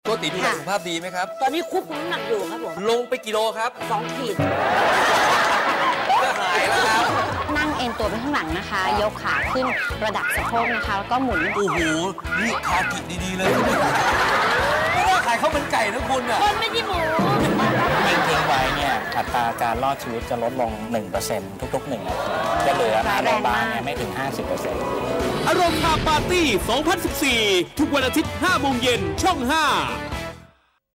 กติดูแลสุขภาพดีไหมครับตอนนี้ควบคุมน้ำหนักอยู่ครับผมลงไปกิโลครับ 2 ขีดก็หายแล้วครับนั่งเอ็นตัวไปข้างหลังนะคะยกขาขึ้นระดับสะโพกนะคะแล้วก็หมุนโอ้โหนี่คากิดีๆเลยไม่ว่าขายข้าวมันไก่นะคุณอ่ะคนไม่ใช่หมูนิ่งทิ้งไว้เนี่ยอัตราการรอดชีวิตจะลดลง 1% ทุกๆ1 นาทีจะเหลือในโรงพยาบาลเนี่ยไม่ถึง 50% อารมณ์คาปาร์ตี้ 2014 ทุกวันอาทิตย์ 5 โมงเย็นช่อง 5